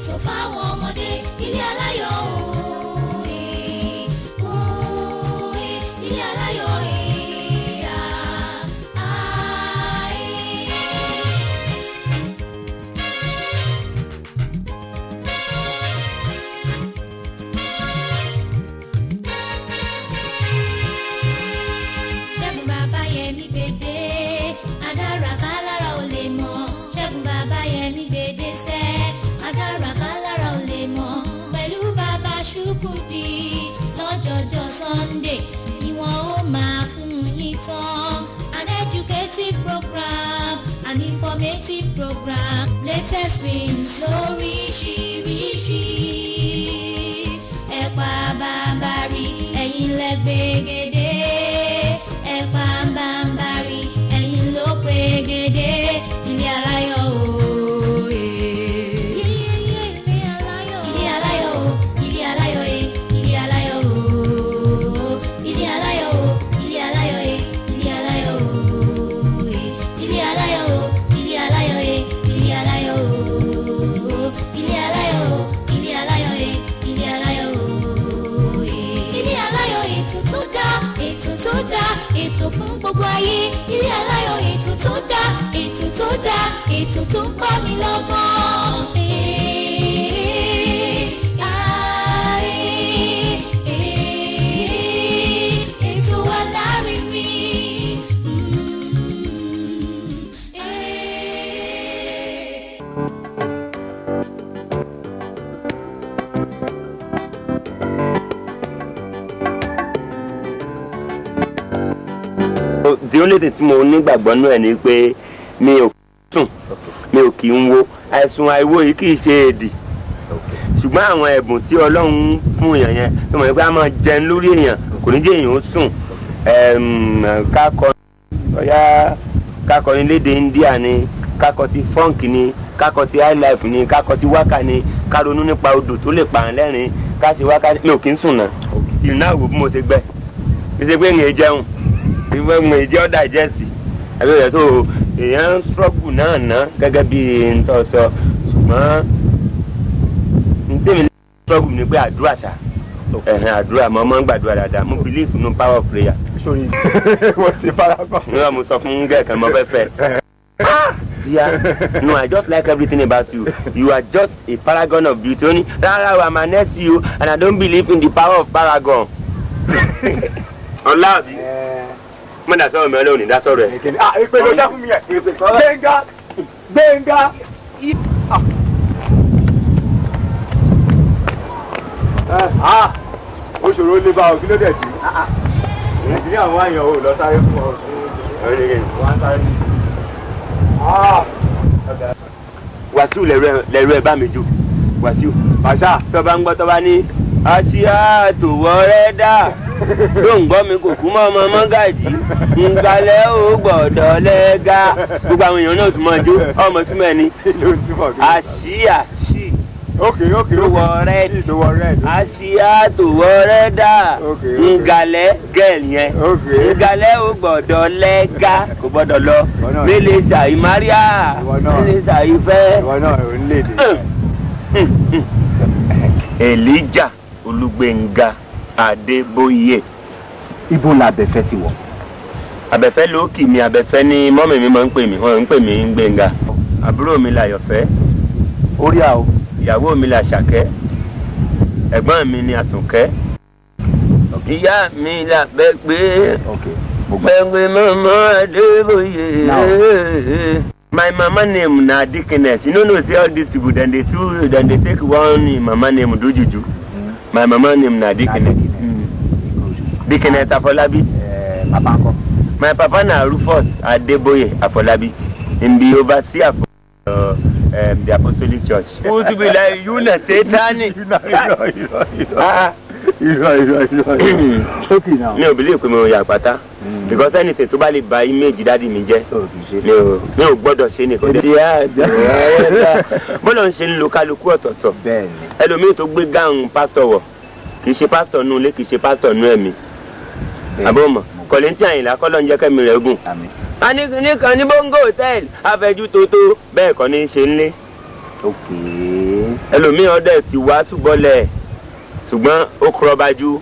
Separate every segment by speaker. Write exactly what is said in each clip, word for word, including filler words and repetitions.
Speaker 1: ètò fáwọn ọmọdé ilé aláyọ̀ òye òye ilé aláyọ̀ òye ààyè. Ṣẹ́gun Bàbáyẹmí gbèdé adára kálára ò lè mọ̀. Ṣẹ́gun Bàbáyẹmí gbèdé sẹ́ adára kálára ò lè mọ̀. Pẹ̀lú bàbá Ṣùkùdì lọ́jọ́jọ́ Sunday ni wọ́n ó máa fún yín tán. An educative program, an informative program, latest wins lóríṣiríṣi. Ẹ̀pà bàbàrì ẹ̀yin lẹ́gbẹ̀gẹ̀dẹ̀. Ẹ̀pà bàbàrì ẹ̀yin ló pegedé. Ilé aláyọ̀ òye. Ilé aláyọ̀. Ilé aláyọ̀ o. Ilé aláyọ̀ e. Ilé aláyọ̀ o. Ilé aláyọ̀ o. Ilé aláyọ̀ e. Ilé aláyọ̀ o. Ilé aláyọ̀ o. Ilé aláyọ̀ e. Ilé aláyọ̀ o. Ilé aláyọ̀ o. Ilé aláyọ̀ e. Ilé aláyọ̀ o. Ilé aláyọ̀ ètò tó dá, ètò tó dá, ètò fún gbogbo ayé. Ilé aláyọ̀ ètò tó dá, ètò tó dá, ètò tó ń kọ́ni lọ́gbọ́n. Ètò alárinrin.
Speaker 2: The only thing tí mo nígbàgbọ́ nú ẹ̀ ni pé mi ò sùn mi ò kì í wo àìsùn àìwò yìí kì í ṣe èdì ṣùgbọ́n àwọn ẹ̀bùn tí Ọlọ́run fún èèyàn yẹn tó mọ̀ pé a máa jẹun lórí èèyàn kò ní jẹ́ èèyàn ó sùn kákọ ọ̀yá kákọ ní lédè India ni kákọ ti funk ni kákọ ti high life ni kákọ ti wákà ni ká ronú nípa odò tó lè pààyàn lẹ́rìn ká ṣe wákà mi ò kì í sùn náà ìlú náà wò bí mo ṣe gbẹ mi ṣe pé ń jẹun ìwé mo ìdí ọ̀dà ìjẹ́sì àbí ọ̀dà tó èèyàn ń struggle náà ná gẹ́gẹ́ bí ntọ́ sọ ṣùgbọ́n ntẹ́mi ní struggle ni pé àdúrà ṣá ẹ̀hìn àdúrà mo máa ń gbàdúrà dáadáa mo believe in power of prayer.
Speaker 3: sori wọ́n ti fara kọ́.
Speaker 2: nígbà mo sọ fún gẹ̀ẹ́kan mo fẹ́ fẹ́. Yeah, no, I just like everything about you. You are just a paragon of beauty. Only rárá I'm an S U and I don't believe in the power of paragon. Ọlá àbí. Mo da sọ̀rọ̀ mi Ọlọ́run ní dá sọ̀rọ̀ ẹ̀.
Speaker 3: Ah, ìpè ló dá fún mi ẹ̀. Gbẹ̀ngà Gbẹ̀ngà. Ah, ó ṣòro lé bá ọ kí ló dẹ̀ sí. Nàìjíríà wọn àyàn ò lọ sáré fún ọ. Wọ́n sáré. Ah,
Speaker 2: Wàsíù lẹ̀rọ ẹ̀ bá mi jù. Wàsíù. Pàṣà tó bá ń gbọ́ tó bá ní àṣìá tòwọ́ rẹ̀ dà. Tó ń gbọ́ mi kò kú mọ́ ọmọ mọ́gàjì. Ngalẹ̀ ò gbọ́dọ̀ lẹ́gà. Gbogbo àwọn èèyàn náà tún máa jó. Ọmọ tún mẹ́ ni. Àṣìá ṣì.
Speaker 3: Okay, okay.
Speaker 2: Tòwọ́ rẹ̀ dì.
Speaker 3: Tòwọ́ rẹ̀ dì.
Speaker 2: Àṣìá tòwọ́ rẹ̀ dà.
Speaker 3: Okay, okay.
Speaker 2: Ngalẹ̀ gẹ̀ẹ́lì yẹn.
Speaker 3: Okay.
Speaker 2: Ngalẹ̀ ò gbọ́dọ̀ lẹ́gà. Kò gbọ́dọ̀ lọ. Mélé ṣàì Máríà. Mélé ṣàì fẹ́.
Speaker 3: Ìwọ náà ò ń lè dé.
Speaker 2: Elijah Olúgbéngà Adébóyè.
Speaker 3: Ibo làbẹ̀fẹ́ ti wọ̀?
Speaker 2: Àbẹ̀fẹ́ ló kì mí, Àbẹ̀fẹ́ ni mọ́mì mi máa ń pè mí, wọ́n ń pè mí Gbéngà. Àbúrò mi l'Àyọ̀fẹ́.
Speaker 3: Orí à o.
Speaker 2: Ìyàwó mi l'Àṣàkẹ́. Ẹ̀gbọ́n mi ni Àsùnkẹ́. Ìyá mi l'Àbẹ̀gbé. Gbẹ̀gbẹ̀ mọ́mọ́ Adébóyè. My mama name na Dickiness. You know, no say all these people, then they two, then they take one mama name do juju. Mm. My mama name na Dickiness. Mm. Dickiness Afolabi.
Speaker 3: Eh, papa ko.
Speaker 2: My papa na Rufus Adeboye Afolabi. In the overseer of uh, um, the Apostolic Church. Who to be like you na Satan? Ah.
Speaker 3: Irọ́ irọ́ irọ́. Okay now.
Speaker 2: Mi ò believe pé mo yà pátá. Because anything tó bá lè ba image daddy mi jẹ́. Mi ò mi ò gbọ́dọ̀ ṣe nìkan. Ti ya bọ́lọ̀ ń ṣe ń lo kálukú ọ̀tọ̀ọ̀tọ̀.
Speaker 3: Bẹ́ẹ̀ni.
Speaker 2: Ẹlòmíì tó gbé gáhùn pásítọ̀ wọ̀ kì í ṣe pásítọ̀ nù ilé kì í ṣe pásítọ̀ nù ẹ̀mí. Àbọ̀mọ̀ Kọ̀lẹ́ntì Àyìnlá kọ́ ló ń jẹ́ kẹ́mi rẹ̀ gùn. A ní nìkan ní Bongo Hotel Afẹ́jú Tótó bẹ́ẹ̀ kọ́ ní ṣe ń lé.
Speaker 3: Okay.
Speaker 2: ẹlòmíì ọdẹ ti wá túbọ̀lẹ̀ ṣùgbọ́n ó kúrọ́bájú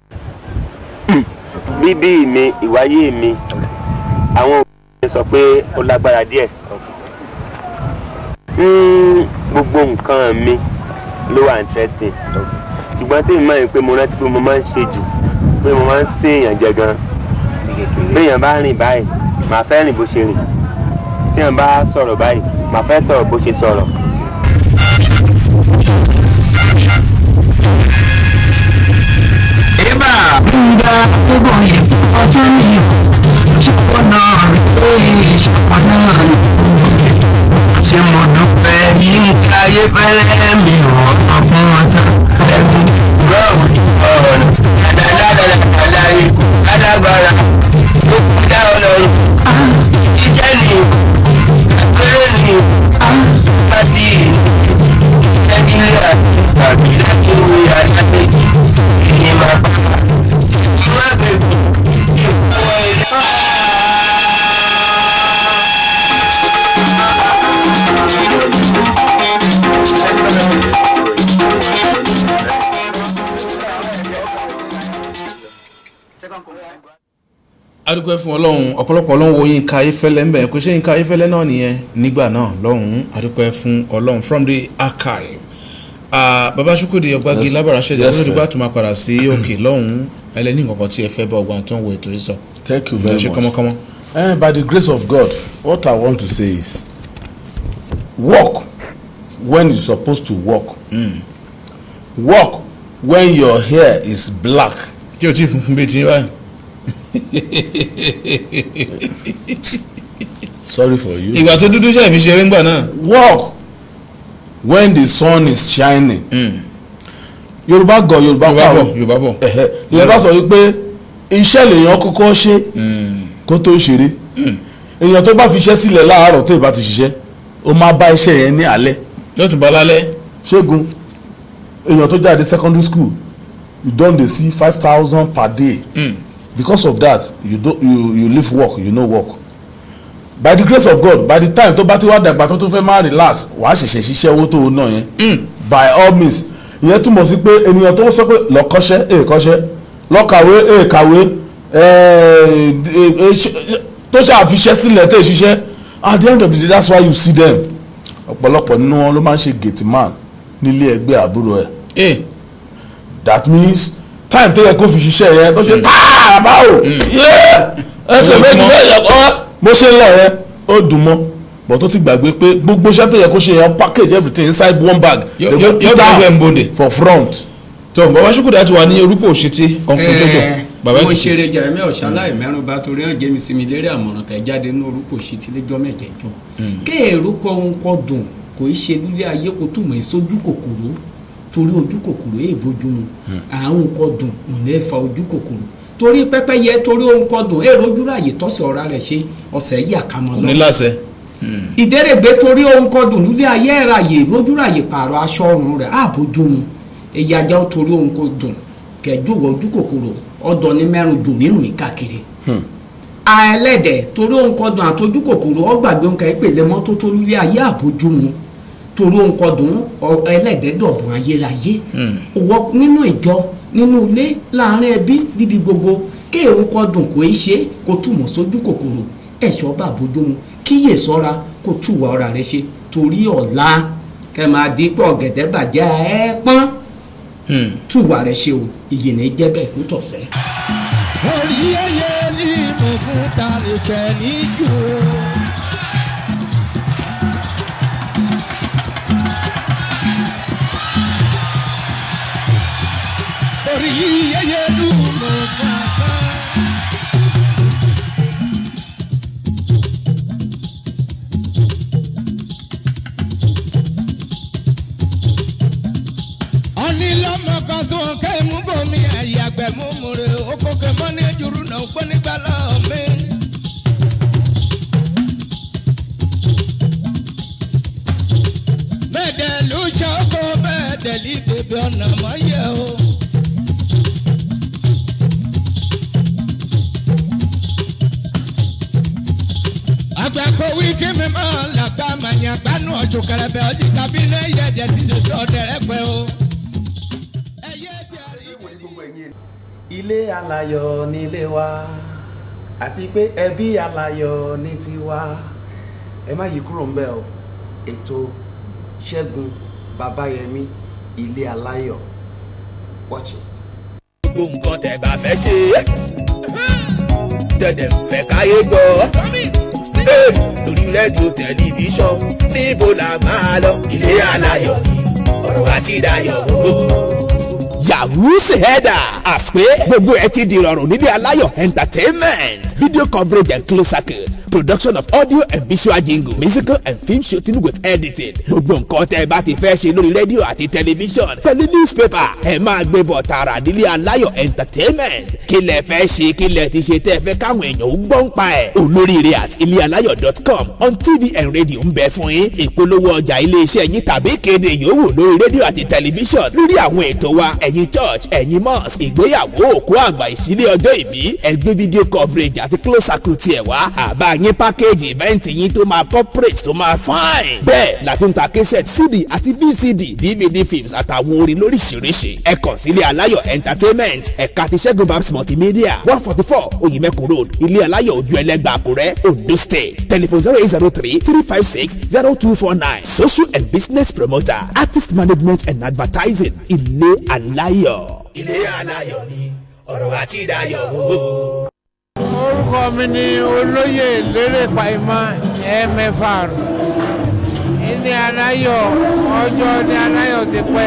Speaker 2: bíbí mi ìwáyé mi àwọn òbí sọ pé ó lágbára díẹ̀ gbogbo nǹkan mi ló wà interesting ṣùgbọ́n tí mo máa ń pé mo rántí pé mo máa ń ṣe jù pé mo máa ń ṣe èèyàn jẹ gan bí èèyàn bá rìn báyìí màá fẹ́ rìn bó ṣe rìn tí èèyàn bá sọ̀rọ̀ báyìí màá fẹ́ sọ̀rọ̀ bó ṣe sọ̀rọ̀.
Speaker 4: ìbá ìgbà gbogbo yìí ọjọ́ mi ṣọ̀pọ̀ náà rí ṣọ̀pọ̀ náà rí ṣé mo dúpẹ́ yín káyé fẹ́lẹ́ mi ọ̀nà fún ọjọ́ ẹ̀mí gbọ́ọ̀wù ọ̀nà dáadáa ikú dáadáa ó kọjá ọlọ́run iṣẹ́ ni àpẹẹrẹ ni àti nàìjíríà tàbí lákìwé alágbèjì ìní máa bá ìlú àgbègbè ìfọwọ́ ilé.
Speaker 5: adúpẹ́ fún ọlọ́run ọ̀pọ̀lọpọ̀ ọlọ́run wo Yínká Ayéfẹ́lẹ́ ń bẹ̀ pé ṣé Yínká Ayéfẹ́lẹ́ náà nìyẹn nígbà náà lọ́hùn-ún adúpẹ́ fún ọlọ́run from the archive. Baba Shukudi Ọgbági lábàrá ṣẹ̀dá lórí ìgbà tó máa padà sí òkè lọ́hùn-ún ẹlẹ́ni nǹkan tí ẹ fẹ́ bá ọgbà tó ń wo ètò yìí sọ.
Speaker 6: Thank you very much.
Speaker 5: Come on, come on.
Speaker 6: Uh, by the grace of God, what I want to say is, walk when you're supposed to walk. Mm. Walk when your hair is black.
Speaker 5: Kí o tí funfun bíi ti wá.
Speaker 6: Sorry for you.
Speaker 5: Ìgbà tó dúdú ṣe fi ṣeré ńgbà náà.
Speaker 6: Walk when the sun is shining. Mm. Yorùbá gọ̀ Yorùbá
Speaker 5: bọ̀ Yorùbá bọ̀.
Speaker 6: Yorùbá sọ wípé iṣẹ́ lèèyàn kọ́kọ́ ṣe kó tó ṣeré. Èèyàn tó bá fi iṣẹ́ sílẹ̀ láàárọ̀ tó ìbá ti ṣiṣẹ́ ó máa bá iṣẹ́ yẹn ní alẹ́.
Speaker 5: Yóò tún bá lálẹ́.
Speaker 6: Ṣẹ́gun èèyàn tó jáde secondary school you don dey see five thousand per day. Mm. Because of that you do you you leave work you no work. By the grace of God by the time tó bá ti wá dàgbà tó tó fẹ́ máa relax wàá ṣẹ̀ṣẹ̀ ṣiṣẹ́ owó tó náà yẹn. By all means ìyẹn túmọ̀ sí pé ènìyàn tó sọ pé lọ́kọ́ṣẹ́ èèkọ́ṣẹ́ lọ́kàwé èèkàwé tó ṣàfiṣẹ́ sílẹ̀ tó ṣiṣẹ́ at the end of the day that's why you see them ọ̀pọ̀lọpọ̀ nínú wọn ló máa ń ṣe gate man nílé ẹgbẹ́ àbúrò ẹ̀. That means time tó yẹ kó fi ṣiṣẹ́ yẹn tó ṣe táà báwò ẹsẹ̀ méjì bẹ́ẹ̀ yẹ kọ́ bó ṣe ń lọ yẹn ó dùn mọ́ but tó ti gbàgbé pé gbogbo iṣẹ́ tó yẹ kó ṣe yẹn package everything inside one bag
Speaker 5: yóò gbé mbode
Speaker 6: for front.
Speaker 5: tó Baba Shukudi àti wà ní orúkọ òṣètì kọ̀ọ̀kan tó bọ̀.
Speaker 7: mo ṣeré Jeremy ọ̀ṣáláì mẹ́rùnbá torí hàn jẹ́mi sinmi lérí àmọ̀ràn tẹ̀ jáde ní orúkọ òṣètì lẹ́jọ́ mẹ́jẹ̀jọ́ kéèrú kọ́ ohun kọ́ dùn kò í ṣe nílé ayé kó túmọ̀ ìsojú kòkòrò torí ojú kòkòrò èè bójú mu àrùn kọ́ dùn ò ní fa ojú kòkòrò torí pẹ́pẹ́yẹ torí ohun kọ́ dùn èrò ojú ráàyè tọ́sẹ̀ ọ̀rá rẹ̀ ṣe ọ̀sẹ̀ yìí àkàmọ́ lọ.
Speaker 5: oníláṣẹ.
Speaker 7: ìdérègbé torí ohun kọ́ dùn nílé ayé ẹ̀ráyè lójú ráàyè pààrọ̀ aṣọ ọrùn rẹ̀ àbójú mu èyí ajá ó torí ohun kọ́ dùn kẹjúwọ̀ ojú kòkòrò ọ̀dọ̀ ní mẹ́rin dùn nínú ìkàkiri. àẹlẹ́dẹ̀ torí ohun kọ́ dùn àtọ́jú kòkòrò ọgbàgbé ohun kẹ́pẹ́ lẹ́mọ́tò tó nílé ayé àbójú mu torí ohun kọ́ dùn ẹlẹ́dẹ̀ẹ́dọ̀dùn ayérayé wọ nínú ìjọ nínú ilé láàrin ẹbí níbi gbogbo kéèrún kọ́ dùn kò í ṣe kó túmọ̀ sójú kòkòrò ẹ̀ṣọ́ bá bójúmu kíyè sọ́ra kó túwà ọ̀rà rẹ ṣe torí ọ̀la kẹ́ máa dípọ̀ gẹ̀dẹ́ bàjẹ́ ẹ̀ pọ́n túwà rẹ ṣe o ìyè ní jẹ́ bẹ́ẹ̀ fún tọ̀sẹ̀.
Speaker 4: orí ẹyẹ ní ìbùkún tàbí ṣẹ níjù. orí ẹyẹ ní ìbùkún tàbí. onílọ́mọkàsó kẹ́mú bomi àyàgbẹ́ mú múre okòkè mọ́ni jùrù náà gbọ́ nígbà lọ́ọ́ mi. bẹ́ẹ̀dẹ̀ ló ṣọ́kọ́ bẹ́ẹ̀dẹ̀ lì bèbè ọ̀nà mọ́ yẹ o. àgbàkọ̀ wí kí mi máa làgbà mànyà gbanú ọjọ́ kẹrẹbẹ ọdí tàbí ilé yẹ̀dẹ̀ tí ṣe sọ dẹ̀rẹ́pẹ́ o.
Speaker 8: ilé aláyọ̀ ní ilé wa àti pé ẹbí aláyọ̀ ní tiwa ẹ má yí kúrò ńbẹ̀ o ètò Ṣẹ́gun Babáyẹmí ilé aláyọ̀ watch it.
Speaker 9: gbogbo nǹkan tẹ́ bá fẹ́ ṣe dẹ̀dẹ̀ fẹ́ káyé gbọ́ lórí rédíò tẹlifíṣàn níbo la máa lọ ilé aláyọ̀ ni ọ̀rọ̀ àti ìdáyọ̀ yahoo seheda àsìpé gbogbo ẹ ti di ìrọ̀rùn nílé aláyọ̀ entertainment video coverage and closed circuit production of audio and visual jingle musical and film shooting with editing gbogbo nǹkan tẹ́ ẹ bá ti fẹ́ ṣe lórí rédíò àti tẹlifíṣàn pẹ̀lú newspaper ẹ máa gbé bọ̀ tààrà nílé aláyọ̀ entertainment kí lẹ fẹ́ ṣe kí lẹ ti ṣe tẹ́ ẹ fẹ́ káwọn èèyàn ó gbọ́ ń pa ẹ̀ olóríire at ilealayo dot com on tv and radio ń bẹ fún yín ìpolówó ọjà iléeṣẹ́ yín tàbí kéde yòówù lórí rédíò àti tẹlifíṣàn lórí àwọn ètò wa ẹ̀yin church ẹ̀yin mosque ìgbéyàwó òkú àgbà ìṣílẹ̀ ọjọ́ ìbí ẹgbẹ́ video coverage àti close circuit ẹ̀ wá àbá yín package event yín tó máa corporate tó máa fine. bẹ́ẹ̀ làtúntà cassette cd àti vcd dvd films àtàwọn orin lóríṣiríṣi ẹ kàn sí ilé aláyọ̀ entertainment ẹ̀ka ti Ṣẹ́gun Babs multimedia one forty four oyinmẹ́kùn road ilé aláyọ̀ ojú ẹlẹ́gbà àkúrẹ́ ondo state telephone zero eight zero three three five six zero two four nine social and business promoter artist management and advertising ilé aláyọ̀. ilé aláyọ̀ ni ọ̀rọ̀ àti ìdáyọ̀ o.
Speaker 10: orúkọ mi ni olóyè lérè Pàímọ́ mfr ilé aláyọ̀ ọjọ́ ní aláyọ̀ ti pẹ́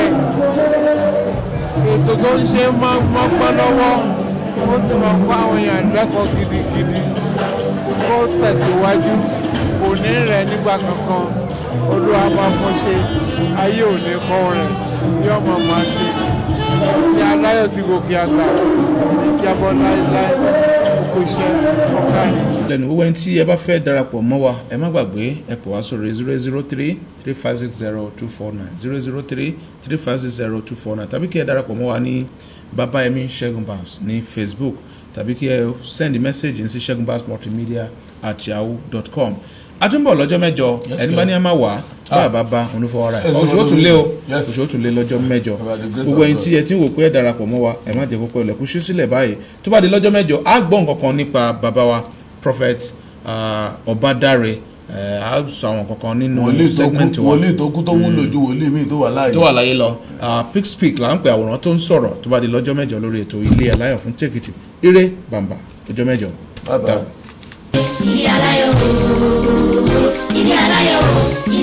Speaker 10: ètò tó ń ṣe mọ́gbọ́n lọ́wọ́ ó sì mọ̀ fún àwọn èèyàn lẹ́kọ̀ọ́ gidigidi kó tẹ̀síwájú kò ní rẹ̀ nígbà kankan Olúwa máa fún ṣe ayé ò ní kọ́ rẹ̀ yóò máa máa ṣe ti aláyọ̀ ti gòkè àgbà ìjábọ̀ láéláé kò ṣe ọ̀kàrí.
Speaker 5: lẹ́nu owó ẹni tí ẹ bá fẹ́ darapọ̀ mọ́ wa ẹ má gbàgbé ẹ pè wá sórí zero zero three three five six zero two four nine zero zero three three five six zero two four nine tàbí kí ẹ darapọ̀ mọ́ wa ní Babáyẹmí Ṣẹ́gun Babs ní Facebook tàbí kí ẹ send message ní sí Ṣẹ́gun Babs multimedia at yahoo dot com. àtúnbọ̀ lọ́jọ́ mẹ́jọ ẹni bá ní a máa wà bá bá olúfọwọ́ra ẹ̀ oṣù ó tún lé o oṣù ó tún lé lọ́jọ́ mẹ́jọ gbogbo ẹni tí ẹ ti ń wò pé ẹ darapọ̀ mọ́ wa ẹ má jẹ́ kókó ilẹ̀kùn ṣú sílẹ̀ báyìí tó bá di lọ́jọ́ mẹ́jọ á gbọ́ nǹkan kan nípa bàbá wa prophet Ọbádáre á sọ àwọn kankan nínú segment wa
Speaker 6: wòlíì tó kú tó wúlò ju wòlíì míì tó wà láàyè
Speaker 5: tó wà láyé lọ pick speak là ń pè àwòrán tó ń sọ̀rọ̀ tó bá di lọ́jọ́ mẹ́jọ lórí ètò ilé aláyọ̀ fún tèkìtì ire bàǹbà ọjọ́ mẹ́jọ.
Speaker 1: ilé aláyọ̀ ilé aláyọ̀